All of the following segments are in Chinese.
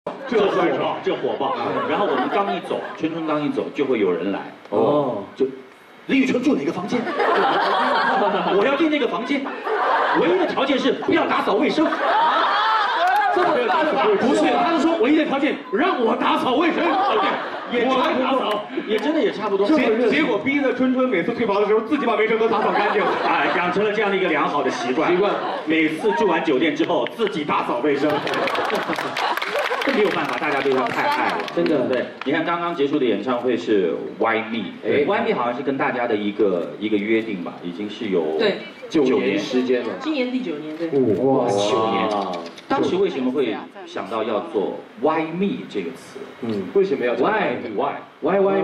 这火爆，这火爆。然后我们刚一走，春春刚一走，就会有人来。就李宇春住哪个房间？我要订那个房间，唯一的条件是不要打扫卫生。 这么大的不是，他是说唯一的条件让我打扫卫生。也我来打扫，也真的也差不多。 结果逼着春春每次退房的时候，自己把卫生都打扫干净， 哎，养成了这样的一个良好的习惯。每次住完酒店之后，自己打扫卫生。这没有办法，大家对他太爱了，真的。对，你看刚刚结束的演唱会是 Why Me，Why Me 好像是跟大家的一个约定吧，已经是有9年时间了。 今年第9年，对。 哇，9年。当时为什么会想到要做 Why Me 这个词？ 为什么要 Why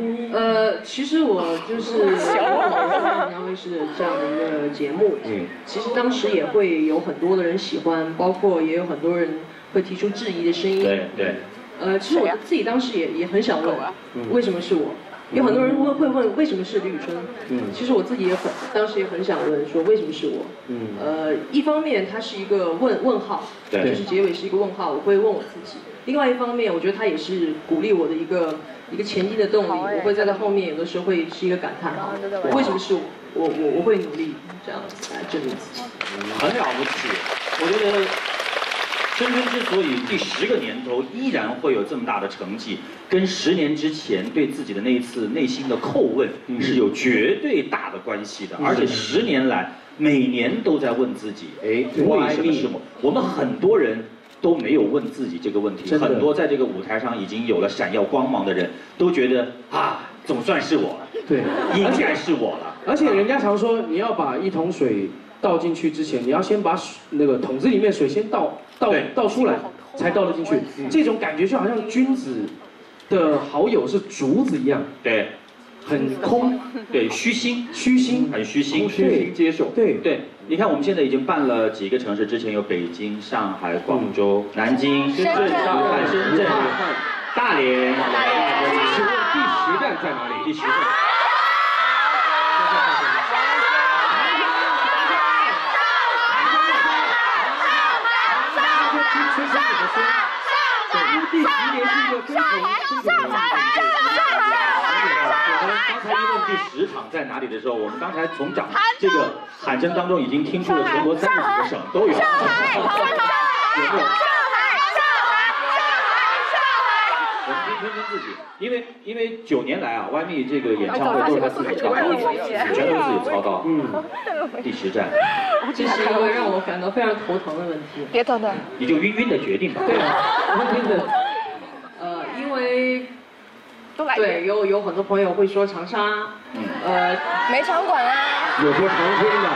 Me？ 其实我就是演唱会是这样的一个节目，其实当时也会有很多的人喜欢，包括也有很多人会提出质疑的声音。 对。 其实我自己当时也很想问，为什么是我？有很多人会问为什么是李宇春？其实我自己当时也很想问，说为什么是我？一方面它是一个问号，就是结尾是一个问号，我会问我自己。另外一方面，我觉得它也是鼓励我的一个前进的动力。我会在它后面有的时候会是一个感叹号，为什么是我？我会努力这样子来证明自己。 很了不起，我觉得。春春之所以第10个年头依然会有这么大的成绩，跟10年之前对自己的那一次内心的叩问是有绝对大的关系的。而且10年来，每年都在问自己，为什么是我？我们很多人都没有问自己这个问题，很多在这个舞台上已经有了闪耀光芒的人，都觉得总算是我了， 对， 应该是我了。 而且人家常说，你要把一桶水倒进去之前，你要先把那个桶子里面水先倒出来，才倒得进去。这种感觉就好像君子的好友是竹子一样， 对， 很空， 对，虚心，很虚心， 虚心接受。 对，你看我们现在已经办了几个城市，之前有北京、上海、广州、南京、深圳、大连。 请问第10站在哪里？ 第10站。 第10年是一个跟刚才一问第10场在哪里的时候，我们刚才从这个喊声当中已经听出了全国30个省都有。我们听春春自己，因为9年来Why Me 这个演唱会都是他自己操刀，全都是自己操刀。第10站， 这是一个让我感到非常头疼的问题。 别头疼， 你就晕的决定吧。 对啊，晕的。因为对有很多朋友会说长沙， 没场馆啊， 有说长春的。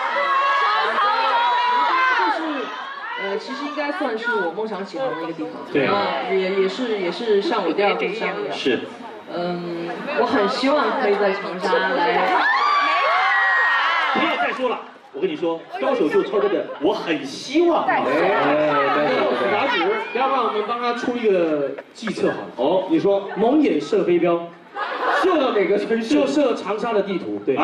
其实应该算是我梦想起航的一个地方。 对。 也是像我第2故乡一样。 是。 我很希望可以在长沙来。 不要再说了。我跟你说，高手就抽这个，我很希望。 雅姐，要不然我们帮他出一个计策好了。 你说蒙眼射飞镖， 射到哪个城市？ 就射长沙的地图。对。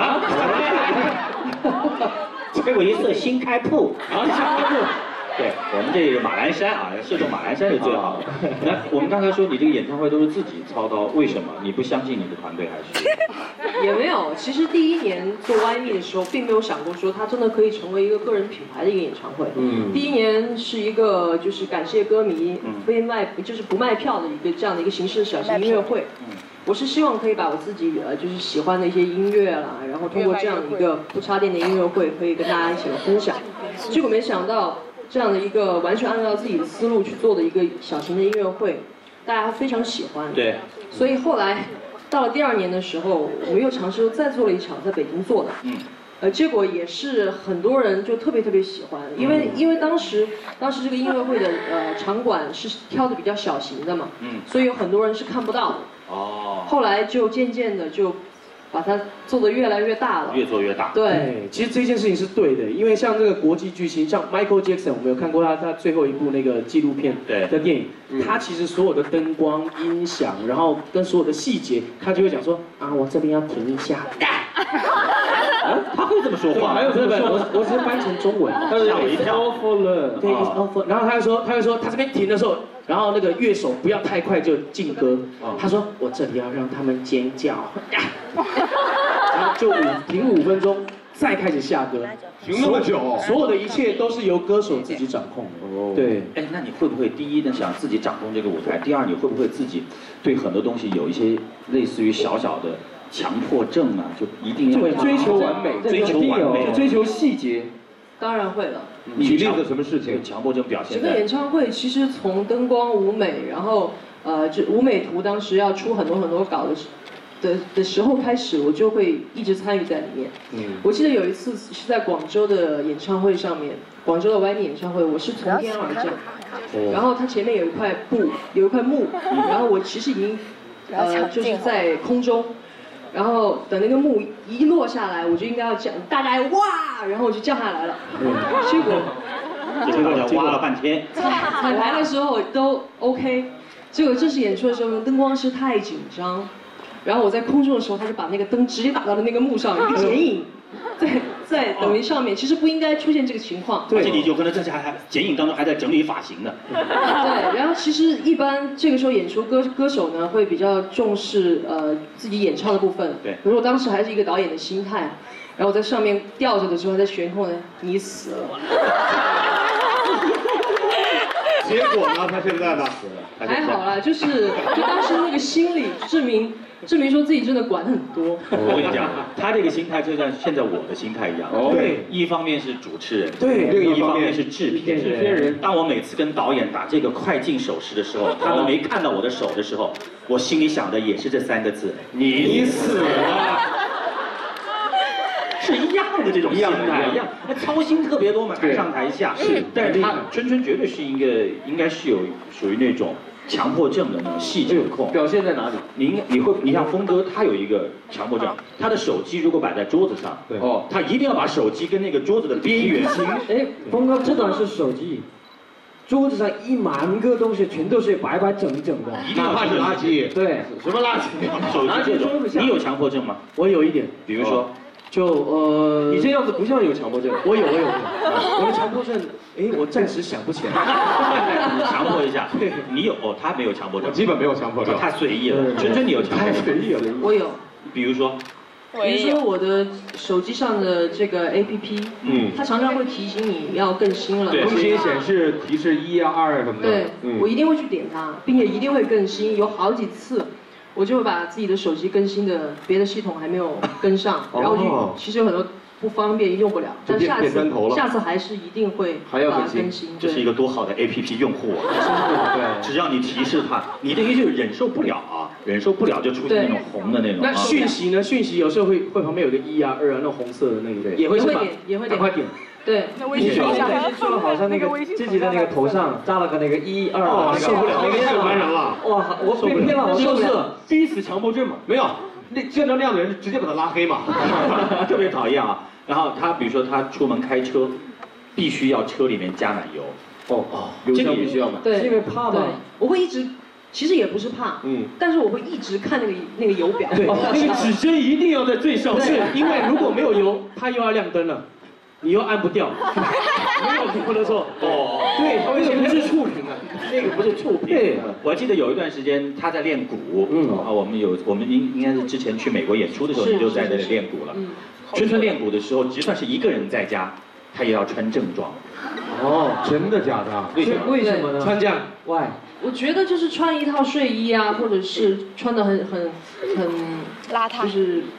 结果一射新开铺。新开铺。对，我们这个马栏山射中马栏山是最好的。那我们刚才说你这个演唱会都是自己操刀，为什么？你不相信你的团队还是？ 也没有，其实第1年做 Why Me 的时候，并没有想过说它真的可以成为一个个人品牌的一个演唱会。第1年是一个就是感谢歌迷，就是不卖票的一个这样的一个形式的小型音乐会。我是希望可以把我自己就是喜欢的一些音乐啦，然后通过这样一个不插电的音乐会，可以跟大家一起来分享。结果没想到。这样的一个完全按照自己的思路去做的一个小型的音乐会，大家非常喜欢。 对。 所以后来到了第2年的时候，我们又尝试再做了一场在北京做的。结果也是很多人就特别喜欢，因为当时这个音乐会的场馆是挑的比较小型的嘛，所以有很多人是看不到的。后来就渐渐的就。把它做得越来越大了， 越做越大。 对， 其实这件事情是对的，因为像这个国际巨星，像 Michael Jackson， 我们有看过他最后一部那个纪录片的电影，他其实所有的灯光、音响，然后跟所有的细节，他就会讲说我这边要停一下， 他会这么说话？ 还有这个，我只是翻成中文， 吓我一跳。 对 ，It's awful。然后他就说他这边停的时候，然后那个乐手不要太快就进歌。他说我这里要让他们尖叫，然后就停5分钟，再开始下歌。 停那么久， 所有的一切都是由歌手自己掌控的。对。 哎，那你会不会第一呢想自己掌控这个舞台？第二，你会不会自己对很多东西有一些类似于小小的强迫症啊？就一定要追求完美， 追求完美， 追求细节。 当然会了。 举例子什么事情？ 强迫症表现整个演唱会其实从灯光、舞美，然后就舞美图当时要出很多稿的时候开始，我就会一直参与在里面。我记得有一次是在广州的演唱会上面，广州的歪咪演唱会，我是从天而降，然后它前面有一块幕，然后我其实已经就是在空中。然后等那个幕一落下来，我就应该要叫大家哇，然后我就降下来了。结果挖了半天， 彩排的时候都 OK， 结果正式演出的时候灯光师太紧张，然后我在空中的时候，他就把那个灯直接打到了那个幕上，一个剪影在等于上面，其实不应该出现这个情况。 而且你有可能这还剪影当中还在整理发型呢。 对，然后其实一般这个时候演出歌手呢会比较重视自己演唱的部分。 对。 比如我当时还是一个导演的心态，然后我在上面吊着的时候，在悬空呢，你死了。 结果呢？他现在呢？ 还好啦，就当时那个心理证明说自己真的管很多。 我跟你讲，他这个心态就像现在我的心态一样。 对， 一方面是主持人， 对， 另一方面是制片人。当我每次跟导演打这个快进手势的时候，他们没看到我的手的时候，我心里想的也是这3个字：你死了。是一样的这种心态，一样，那操心特别多嘛，台上台下。是，但是他春绝对是一个，应该是有属于那种强迫症的那种细致控。 表现在哪里？ 你像峰哥，他有一个强迫症，他的手机如果摆在桌子上，他一定要把手机跟那个桌子的边缘。 哎，峰哥，这段是手机。桌子上1万个东西，全都是白白整整的， 哪怕是垃圾。 对， 什么垃圾？ 手机这种，你有强迫症吗？ 我有一点， 比如说。 你这样子不像有强迫症。 我有，我的强迫症，我暂时想不起来。 你强迫一下。你有他没有强迫症。 我基本没有强迫症。 太随意了。春你有强迫症？ 太随意了。 我有。 比如说我的手机上的这个 APP，它常常会提醒你要更新了。 更新显示提示1啊2什么的。 对，我一定会去点它，并且一定会更新，有好几次。我就会把自己的手机更新的别的系统还没有跟上，然后就其实有很多不方便用不了，但下次还是一定会更新。 这是一个多好的 APP 用户啊！对，只要你提示他，你这个就是忍受不了啊，忍受不了就出现那种红的那种。 那讯息呢？讯息有时候会旁边有个1啊2啊那种红色的那个，也会点， 快点。 对， 你说的好像那个自己的那个头上扎了个那个1、2， 受不了，那个太烦人了。 哇，我被骗了，我受不了。 逼死强迫症嘛？没有，见到那样的人直接把他拉黑嘛， 特别讨厌啊。然后他比如说他出门开车，必须要车里面加满油。 这个必须要买。 对， 是因为怕吗？ 我会一直。其实也不是怕，但是我会一直看那个油表。 对，那个指针一定要在最上面，是因为如果没有油，它又要亮灯了。你又按不掉，没有油的时候， 对，那个不是触屏啊， 那个不是触屏。对，我记得有一段时间他在练鼓，我们应该是之前去美国演出的时候，你就在那里练鼓了。春练鼓的时候，就算是一个人在家，他也要穿正装。 真的假的？ 为什么呢？ 穿这样 ，why？ 我觉得就是穿一套睡衣啊，或者是穿的很邋遢， 就是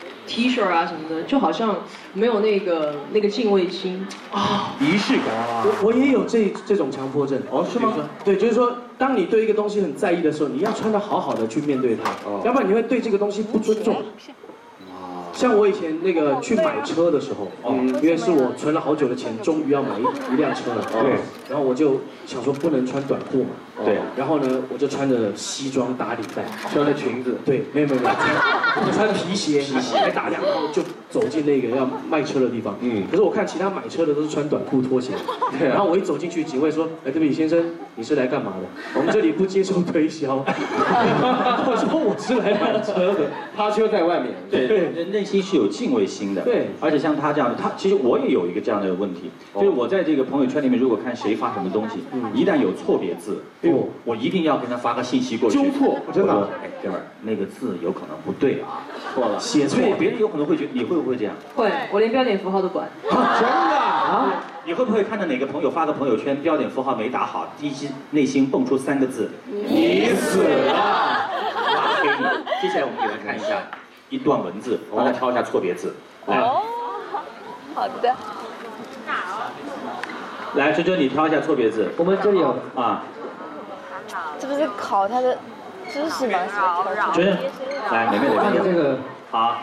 T 恤啊什么的，就好像没有那个敬畏心啊， 仪式感。 我也有这种强迫症。 是吗？ 对，就是说，当你对一个东西很在意的时候，你要穿得好好的去面对它，要不然你会对这个东西不尊重。像我以前那个去买车的时候，因为是我存了好久的钱，终于要买一辆车了。对，然后我就想说不能穿短裤嘛。 对， 然后呢，我就穿着西装打领带， 穿着裙子。 对，没有，我穿皮鞋，还打亮，然后就走进那个要卖车的地方。可是我看其他买车的都是穿短裤拖鞋。对。然后我一走进去，警卫说：“对不起，先生，你是来干嘛的？我们这里不接受推销。”我说：“我是来买车的。” 趴车在外面。 对，那心是有敬畏心的。 对， 而且像他这样的，其实我也有一个这样的问题，就是我在这个朋友圈里面，如果看谁发什么东西，一旦有错别字，我一定要跟他发个信息过去。 纠错，真的。 哎，哥们儿，那个字有可能不对啊， 错了，写错。 对，别人有可能会觉得，你会不会这样？ 会，我连标点符号都管。 真的啊？ 你会不会看到哪个朋友发个朋友圈，标点符号没打好，内心蹦出3个字，你死了，发给你。接下来我们给大家看一下一段文字，帮他挑一下错别字。 哦，好的。 来，春春，你挑一下错别字。 我们这里有啊。 这不是考他的知识吗？ 春春，来，美美看的这个。 好。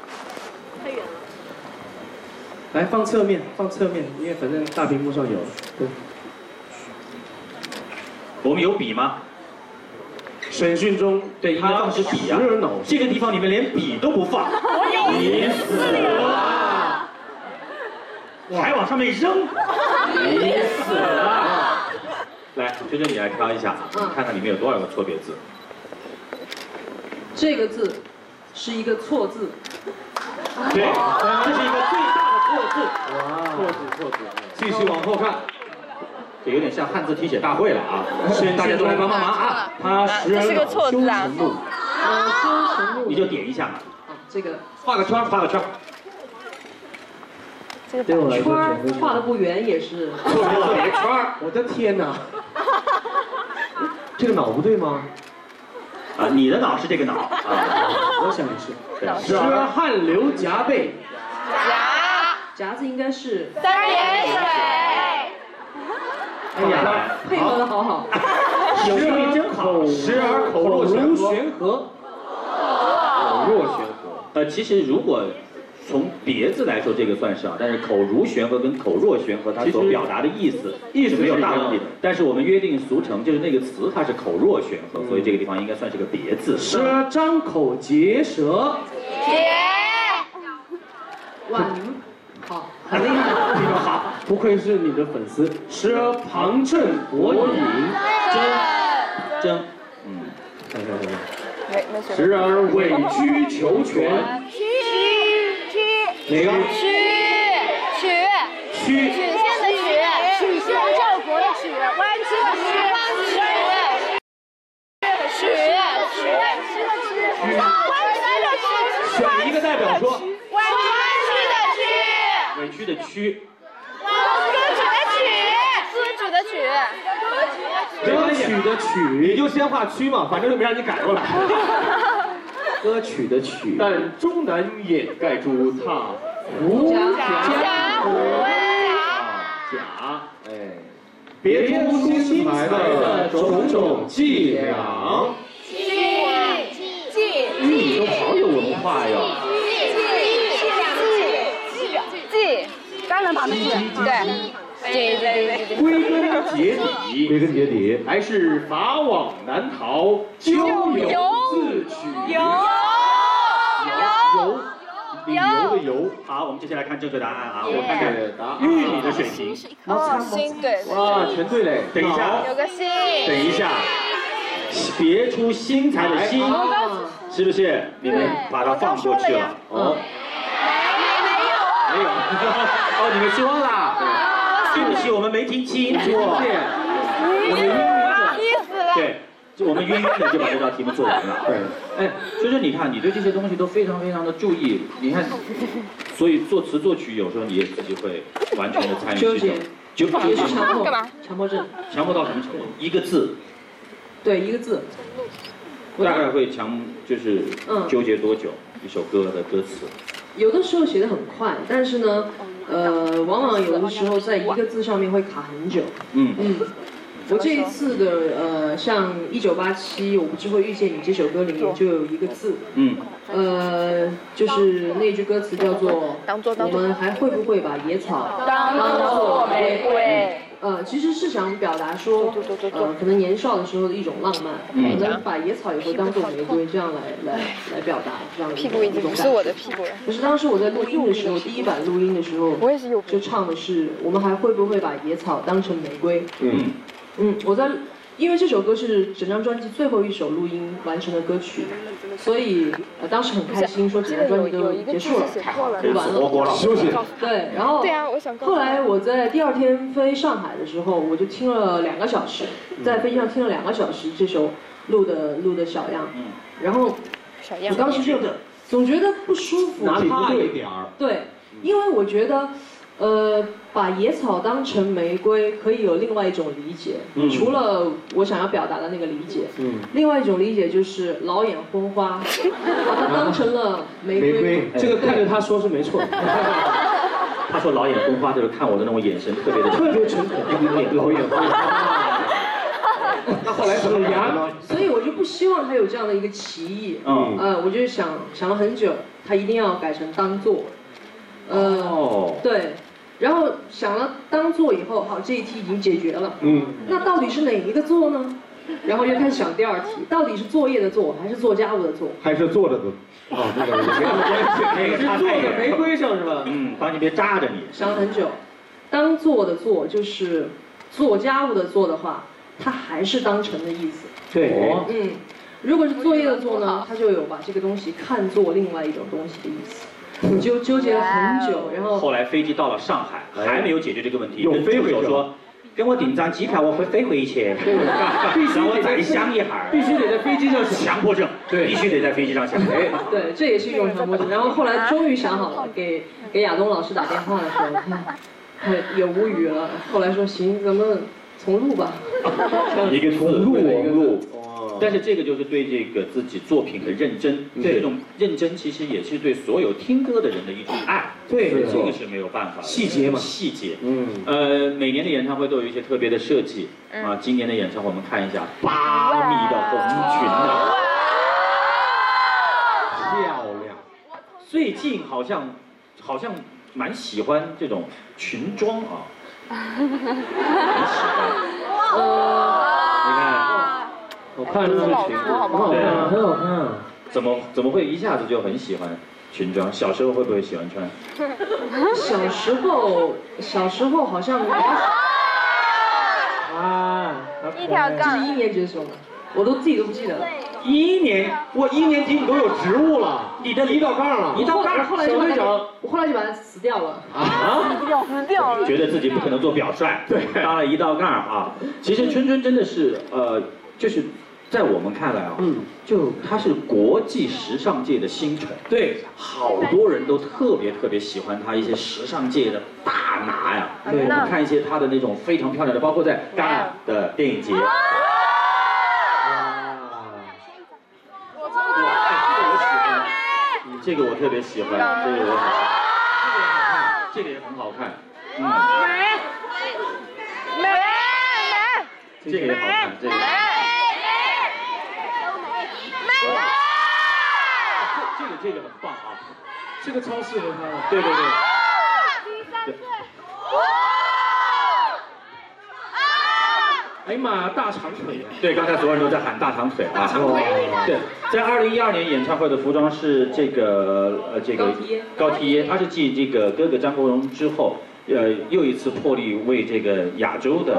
来放侧面，因为反正大屏幕上有。对。 我们有笔吗？ 审讯中， 对，应该放是笔啊。这个地方你们连笔都不放，你死了！还往上面扔，你死了！来，春春，你来挑一下，看看里面有多少个错别字。 这个字是一个错字。 对，这是一个最大的错字。 哇，错字。 继续往后看， 这有点像汉字题写大会了啊！大家都来帮忙啊！ 他这是个错字啊。 你就点一下嘛。 这个画个圈，画个圈。 这个圈画的不圆也是错别圈。 我的天哪！ 这个脑不对吗？ 啊，你的脑是这个脑啊， 我想也是。 时而汗流浃背。 夹子应该是 3点水。 哎呀， 配合的好好。 有时候真好。 时而口若悬河。口若悬河。 其实如果从别字来说，这个算是啊，但是口如悬河跟口若悬河，它所表达的意思是没有大问题。但是我们约定俗成，就是那个词它是口若悬河，所以这个地方应该算是个别字。 时而张口结舌。 哇，你们好，很厉害， 非常好， 不愧是你的粉丝。时而旁衬博引。 真， 时而委曲求全。哪个？ 曲线的曲，曲线救国的曲，弯曲的曲， 选一个代表说。 弯曲的曲， 委屈的屈， 歌曲的曲，你就先画曲嘛，反正就没让你改过来。 歌曲的曲， 但终难掩盖住他胡贾虎贾，哎，别出心裁的种种伎俩。 你都好有文化哟。 当然旁边对。 归根结底，还是法网难逃，咎由自取。理由的由。 好，我们接下来看正确答案啊，我看看玉米的水平。 心对。 哇，全对嘞！ 等一下， 有个心。 等一下，别出心裁的心，是不是？你们把它放过去了？哦。没有。哦，你们说了。对不起，我们没听清楚。我们晕着。对，就我们晕的就把这道题目做完了。 对。 哎，所以说你看，你对这些东西都非常非常的注意。你看，所以作词作曲有时候你也自己会完全的参与其中。 也是强迫。 干嘛？ 强迫症。 强迫到什么程度？一个字。 对，一个字。 大概会就是纠结多久？一首歌的歌词。 有的时候写得很快，但是呢，往往有的时候在一个字上面会卡很久。我这一次的像1987我不知会遇见你这首歌里面就有一个字，就是那句歌词叫做我们还会不会把野草当作玫瑰？其实是想表达说，可能年少的时候的一种浪漫，可能把野草也会当作玫瑰，这样来表达这样的一种感觉。 不是我的屁股。 可是当时我在录音的时候，第一版录音的时候， 我也是有， 就唱的是我们还会不会把野草当成玫瑰？我在因为这首歌是整张专辑最后一首录音完成的歌曲，所以当时很开心，说整张专辑都结束了，录完了， 休息。 对，然后后来我在第2天飞上海的时候，我就听了2个小时，在飞机上听了2个小时这首录的小样，然后我当时就总觉得不舒服， 哪里不对点儿？ 对，因为我觉得。把野草当成玫瑰可以有另外一种理解，除了我想要表达的那个理解，另外一种理解就是老眼昏花，把它当成了玫瑰。 这个看着他说是没错。 他说老眼昏花就是看我的那种眼神特别诚恳，老眼昏花。 那后来怎么样呢？ 所以我就不希望他有这样的一个歧义。我就想了很久，他一定要改成当做。对。然后想了当做以后，好，这一题已经解决了。那到底是哪一个做呢？然后又开始想第2题，到底是作业的做，还是做家务的做？ 还是做着的？那个没什么关系， 是做在玫瑰上是吧？ 帮你别扎着你。 想了很久，当做的做就是做家务的做的话，它还是当成的意思。 对。 如果是作业的做呢，它就有把这个东西看作另外一种东西的意思。纠结了很久，然后后来飞机到了上海，还没有解决这个问题， 又飞回去说，跟我订张机票，我会飞回去，让我再想一下， 必须得在飞机上想， 强迫症，对，必须得在飞机上想。 对，这也是一种强迫症。然后后来终于想好了，给亚东老师打电话的时候，也无语了。后来说行，咱们重录吧。 一个重录。 哦， 但是这个就是对这个自己作品的认真，这种认真其实也是对所有听歌的人的一种爱。 对， 这个是没有办法的。 细节嘛， 细节。每年的演唱会都有一些特别的设计啊。今年的演唱会我们看一下，8米的红裙啊， 漂亮。 最近好像蛮喜欢这种裙装啊。很喜欢。你看， 我看这个裙子，很好看，很好看。 怎么会一下子就很喜欢裙装？小时候会不会喜欢穿？ 小时候好像一条杠。 这是1年级的时候嘛，我自己都不记得了。 1年，我1年级你都有职务了，你这一道杠了， 我后来就把它辞掉了。 死掉了。 觉得自己不可能做表率，对，当了一道杠啊。其实春春真的是就是在我们看来啊，就他是国际时尚界的星辰， 对， 好多人都特别喜欢他一些时尚界的大拿呀。对，我们看一些他的那种非常漂亮的，包括在戛纳的电影节。这个我特别喜欢，这个我很喜欢，这个也很好看，这个也好看，这个。这个很棒啊， 这个超适合他的。 对。 哎呀妈，大长腿啊！ 对，刚才所有人都在喊大长腿啊。对，在2012年演唱会的服装是这个高缇耶，他是继这个哥哥张国荣之后，又一次破例为这个亚洲的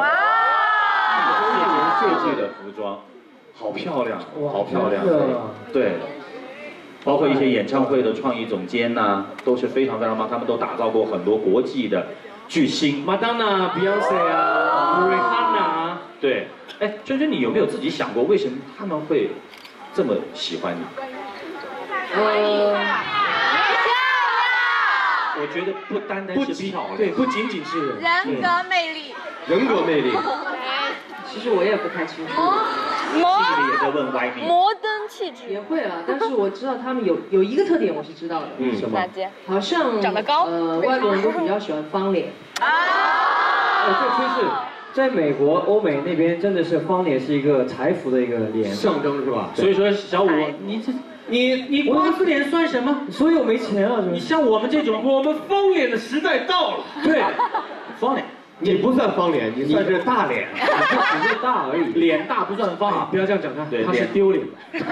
设计的服装，好漂亮，好漂亮，对。包括一些演唱会的创意总监呐，都是非常棒，他们都打造过很多国际的巨星， 麦当娜、Beyonce 啊、瑞哈娜。 对，哎，春春，你有没有自己想过，为什么他们会这么喜欢你？我觉得不单单是漂亮， 对，不仅仅是人格魅力。 人格魅力。 其实我也不太清楚。 这个也在问歪咪。 摩登气质。 也会了，但是我知道他们有一个特点，我是知道的。 什么？ 好像长得高。 外国人都比较喜欢方脸。 这趋势，在美国、欧美那边真的是方脸是一个财富的一个脸象征是吧？ 所以说小五，你瓜子脸算什么？ 所以我没钱啊！ 你像我们这种，我们方脸的时代到了。 对， 方脸。 你不算方脸，你算是大脸， 只是大而已。 脸大不算方， 不要这样讲他， 对他是丢脸。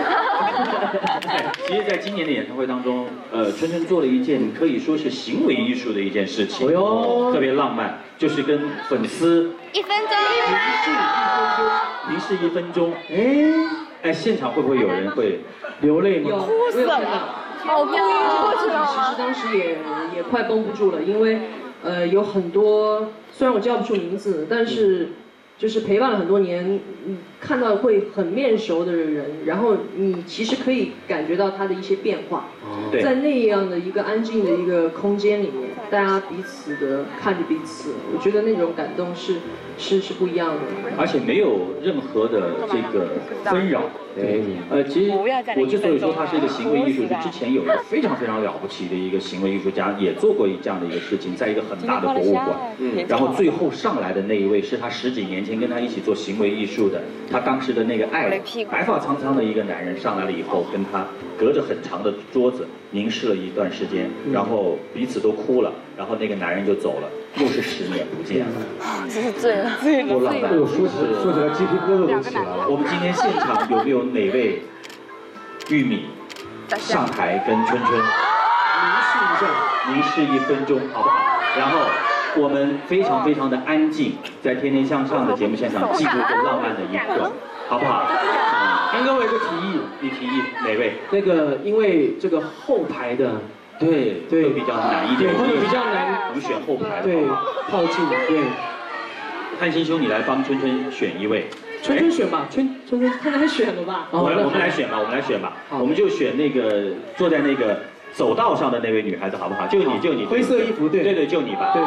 其实，在今年的演唱会当中，春春做了一件可以说是行为艺术的一件事情，特别浪漫，就是跟粉丝 1分钟， 凝视1分钟。哎，现场会不会有人会流泪吗？ 有，我有看到。 好哭过去了其实当时也快绷不住了，因为有很多虽然我叫不出名字，但是就是陪伴了很多年，看到会很面熟的人，然后你其实可以感觉到他的一些变化。在那样的一个安静的一个空间里面，大家彼此的看着彼此，我觉得那种感动是不一样的， 而且没有任何的这个纷扰。其实我之所以说它是一个行为艺术，是之前有一个非常非常了不起的一个行为艺术家也做过这样的一个事情，在一个很大的博物馆，然后最后上来的那一位是他10几年前跟他一起做行为艺术的，他当时的那个爱白发苍苍的一个男人上来了以后，跟他隔着很长的桌子凝视了一段时间，然后彼此都哭了，然后那个男人就走了，又是10年不见了， 真是醉了， 多浪漫！ 说起来鸡皮疙瘩都起来了。 我们今天现场有没有哪位玉米上台跟春春凝视1分钟，好不好？然后我们非常非常的安静，在《天天向上》的节目现场记录这浪漫的一刻，好不好？ 刚刚我有个提议， 你提议哪位？ 那个因为这个后排的， 对，会比较难一点， 会比较难， 我们选后排的， 对，靠近，对。 汉星兄，你来帮春春选一位。 春春选吧，春春太难选了吧？ 我们来选吧，我们就选那个坐在那个走道上的那位女孩子，好不好？就你， 灰色衣服，对， 就你吧。 对。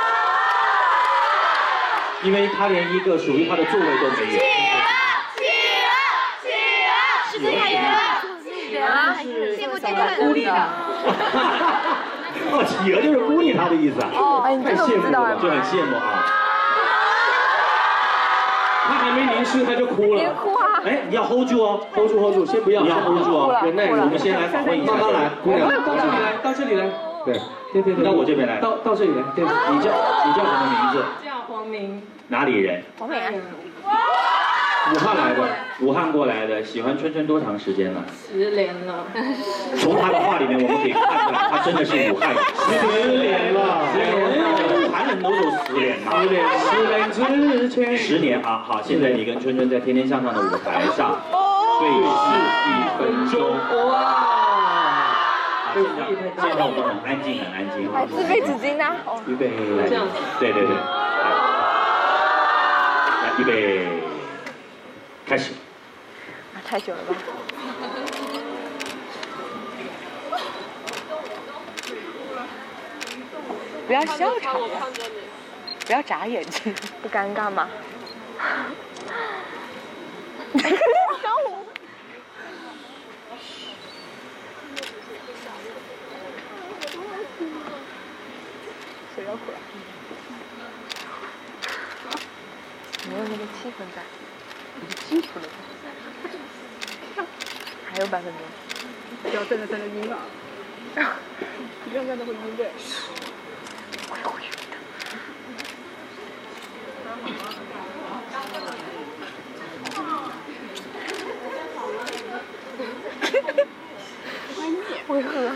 因为她连一个属于她的座位都没有。 是这样啊，羡慕这个孤立的。 哦，企鹅就是孤立她的意思啊。 哎，你这都不知道啊， 就很羡慕啊。 他还没凝视他就哭了。 别哭啊！ 哎，你要 hold 住哦 ，hold 住，先不要。 你要 hold 住哦， 忍耐。 我们先来访问一下， 慢慢来，姑娘。 到这里来。对。 到我这边来。 到这里来。对， 你叫什么名字？ 叫黄明。 哪里人？ 黄明。 武汉来的，武汉过来的，喜欢春春多长时间了 ？10年了。 从他的话里面我们可以看出来，他真的是武汉人。 10年了武汉人都有10年嘛。 10年之前。 10年啊，好，现在你跟春春在《天天向上》的舞台上对视1分钟。哇！现在我们很安静，很安静。 还自备纸巾呢。 预备。 这样子。 对。来，预备。开始。 太久了吧？不要笑场，不要眨眼睛，不尴尬吗？笑我。谁要哭了？没有那个气氛在。基础的，还有8分钟。不要站着晕了，不要站着会晕的。会晕的。为何？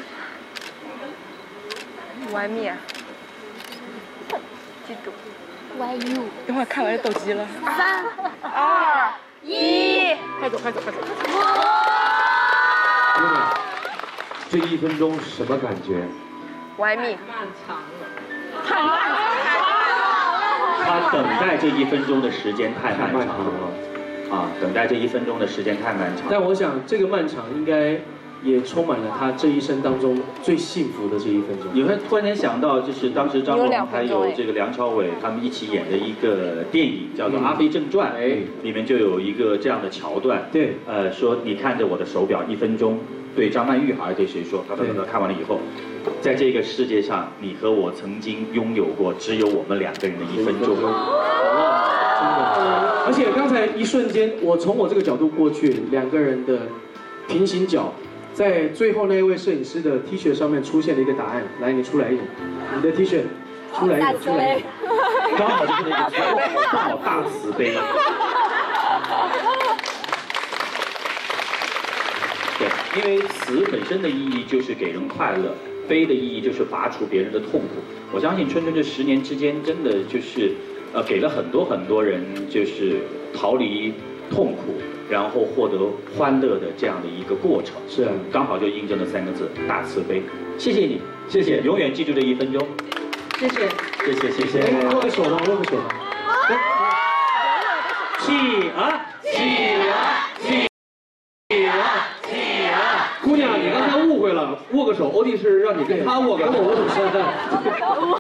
歪蜜啊！嫉妒。YU。等会儿看完就斗鸡了。3、2、1，快走！ 这1分钟什么感觉？ 歪蜜。 漫长了。 太漫长了。 他等待这1分钟的时间太漫长了。啊，等待这1分钟的时间太漫长。 但我想这个漫长应该也充满了他这一生当中最幸福的这1分钟。 你会突然间想到，就是当时张龙还有这个梁朝伟他们一起演的一个电影，叫做《阿飞正传》，里面就有一个这样的桥段， 对， 说你看着我的手表1分钟，对张曼玉还是对谁说？他看完了以后，在这个世界上，你和我曾经拥有过只有我们2个人的1分钟。 真的，而且刚才一瞬间，我从我这个角度过去，2个人的平行角。在最后那一位摄影师的 T 恤上面出现了一个答案，来，你出来一点，你的 T 恤， 出来一个，出来一个。 刚好就是那个刚好大慈悲。对，因为慈本身的意义就是给人快乐，悲的意义就是拔除别人的痛苦。我相信春春这10年之间，真的就是给了很多人就是逃离痛苦，然后获得欢乐的这样的一个过程。 是啊， 刚好就印证了3个字：大慈悲。谢谢你， 谢谢， 永远记住这1分钟。 谢谢， 谢谢，谢谢。 握个手吧，握个手吧。 企鹅，企鹅，企鹅，企鹅。 姑娘，你刚才误会了，握个手，欧弟是让你跟他握个手。 跟我握手吃饭。